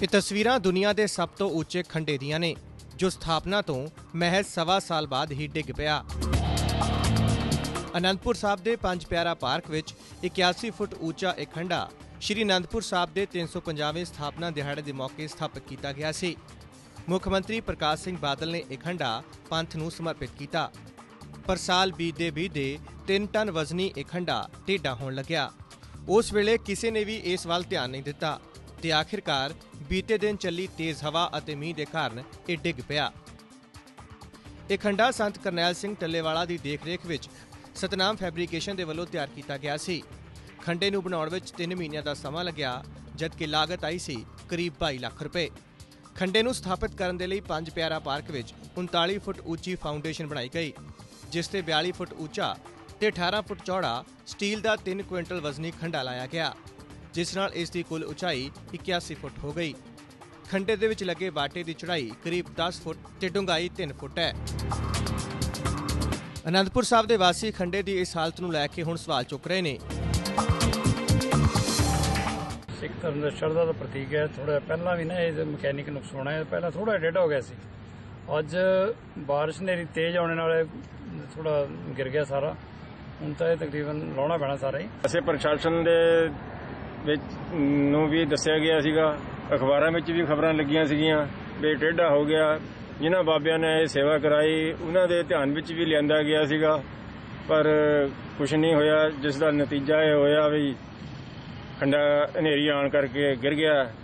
ਇਹ ਤਸਵੀਰਾਂ ਦੁਨੀਆ ਦੇ ਸਭ ਤੋਂ ਉੱਚੇ ਖੰਡੇ ਦੀਆਂ ਨੇ ਜੋ ਸਥਾਪਨਾ ਤੋਂ ਮਹਿਜ਼ ਸਵਾ ਸਾਲ ਬਾਅਦ ਹੀ ਡਿੱਗ ਪਿਆ। ਅਨੰਦਪੁਰ ਸਾਹਿਬ ਦੇ ਪੰਜ ਪਿਆਰਾ ਪਾਰਕ ਵਿੱਚ 81 ਫੁੱਟ ਉੱਚਾ ਇਹ ਖੰਡਾ ਸ਼੍ਰੀ ਅਨੰਦਪੁਰ ਸਾਹਿਬ ਦੇ 350ਵੇਂ ਸਥਾਪਨਾ ਦਿਹਾੜੇ ਦੇ ਮੌਕੇ ਸਥਾਪਿਤ ਕੀਤਾ ਗਿਆ ਸੀ। ਮੁੱਖ ਮੰਤਰੀ ਪ੍ਰਕਾਸ਼ ਸਿੰਘ ਬਾਦਲ ਨੇ ਇਹ ਖੰਡਾ ਪੰਥ ਨੂੰ ਸਮਰਪਿਤ ਕੀਤਾ। ਪਰ ਸਾਲ ਬੀਤਦੇ 3 ਟਨ ਵਜ਼ਨੀ ਇਹ ਖੰਡਾ ਟੇਢਾ ਹੋਣ ਲੱਗਿਆ। ਉਸ ਵੇਲੇ ਕਿਸੇ ਨੇ ਵੀ ਇਸ ਵੱਲ ਧਿਆਨ ਨਹੀਂ ਦਿੱਤਾ ਤੇ ਆਖਿਰਕਾਰ ਬੀਤੇ ਦਿਨ ਚੱਲੀ ਤੇਜ਼ ਹਵਾ ਅਤੇ ਮੀਂਹ ਦੇ ਕਾਰਨ ਇਹ ਡਿੱਗ ਪਿਆ। ਇਹ ਖੰਡਾ ਸੰਤ ਕਰਨੈਲ ਸਿੰਘ ਟੱਲੇਵਾਲਾ ਦੀ ਦੇਖਰੇਖ ਵਿੱਚ ਸਤਨਾਮ ਫੈਬਰੀਕੇਸ਼ਨ ਦੇ ਵੱਲੋਂ ਤਿਆਰ ਕੀਤਾ ਗਿਆ ਸੀ। ਖੰਡੇ ਨੂੰ ਬਣਾਉਣ ਵਿੱਚ 3 ਮਹੀਨਿਆਂ ਦਾ ਸਮਾਂ ਲੱਗਿਆ, ਜਦਕਿ ਲਾਗਤ ਆਈ ਸੀ ਕਰੀਬ 22 ਲੱਖ ਰੁਪਏ। ਖੰਡੇ ਨੂੰ ਸਥਾਪਿਤ ਕਰਨ ਦੇ ਲਈ ਪੰਜ ਪਿਆਰਾ ਪਾਰਕ ਵਿੱਚ 39 ਫੁੱਟ ਉੱਚੀ ਫਾਊਂਡੇਸ਼ਨ ਬਣਾਈ ਗਈ, ਜਿਸ ਤੇ 42 ਫੁੱਟ ਉੱਚਾ ਤੇ 18 ਫੁੱਟ ਚੌੜਾ ਸਟੀਲ ਦਾ 3 ਕੁਇੰਟਲ ਵਜ਼ਨੀ ਖੰਡਾ ਲਾਇਆ ਗਿਆ, ਜਿਸ ਨਾਲ ਇਸ ਦੀ ਕੁੱਲ ਉਚਾਈ 81 ਫੁੱਟ ਹੋ ਗਈ। ਖੰਡੇ ਦੇ ਵਿੱਚ ਲੱਗੇ ਬਾਟੇ ਦੀ ਚੌੜਾਈ ਕਰੀਬ 10 ਫੁੱਟ ਤੇ ਡੂੰਘਾਈ 3 ਫੁੱਟ ਹੈ। ਅਨੰਦਪੁਰ ਸਾਹਿਬ ਦੇ ਵਾਸੀ ਖੰਡੇ ਦੀ ਇਸ ਹਾਲਤ ਨੂੰ ਲੈ ਕੇ ਹੁਣ ਸਵਾਲ ਚੁੱਕ ਰਹੇ ਨੇ। ਸਿੱਖ ਧਰਮ ਦਾ ਸ਼ਰਧਾ ਦਾ ਪ੍ਰਤੀਕ ਹੈ। ਥੋੜਾ ਪਹਿਲਾਂ ਵੀ ਨਾ ਇਹ ਮਕੈਨਿਕ ਨੁਕਸ ਹੋਣਾ ਹੈ, ਪਹਿਲਾਂ ਥੋੜਾ ਡੇਢਾ ਹੋ ਗਿਆ ਸੀ। ਅੱਜ ਬਾਰਿਸ਼ ਹਨੇਰੀ ਤੇਜ਼ ਆਉਣ ਨਾਲ ਥੋੜਾ ਗਿਰ ਗਿਆ ਸਾਰਾ। ਹੁਣ ਤਾਂ ਇਹ ਤਕਰੀਬਨ ਲਾਉਣਾ ਪੈਣਾ ਸਾਰਾ ਹੀ। ਅਸੀਂ ਪ੍ਰਸ਼ਾਸਨ ਦੇ ਵਿੱਚ ਨੂੰ ਵੀ ਦੱਸਿਆ ਗਿਆ ਸੀਗਾ, ਅਖਬਾਰਾਂ ਵਿੱਚ ਵੀ ਖਬਰਾਂ ਲੱਗੀਆਂ ਸੀਗੀਆਂ ਵੀ ਟੇਢਾ ਹੋ ਗਿਆ। ਜਿਨ੍ਹਾਂ ਬਾਬਿਆਂ ਨੇ ਇਹ ਸੇਵਾ ਕਰਾਈ ਉਹਨਾਂ ਦੇ ਧਿਆਨ ਵਿੱਚ ਵੀ ਲਿਆਂਦਾ ਗਿਆ ਸੀਗਾ, ਪਰ ਕੁਛ ਨਹੀਂ ਹੋਇਆ, ਜਿਸ ਦਾ ਨਤੀਜਾ ਇਹ ਹੋਇਆ ਵੀ ਖੰਡਾ ਹਨੇਰੀ ਆਉਣ ਕਰਕੇ ਗਿਰ ਗਿਆ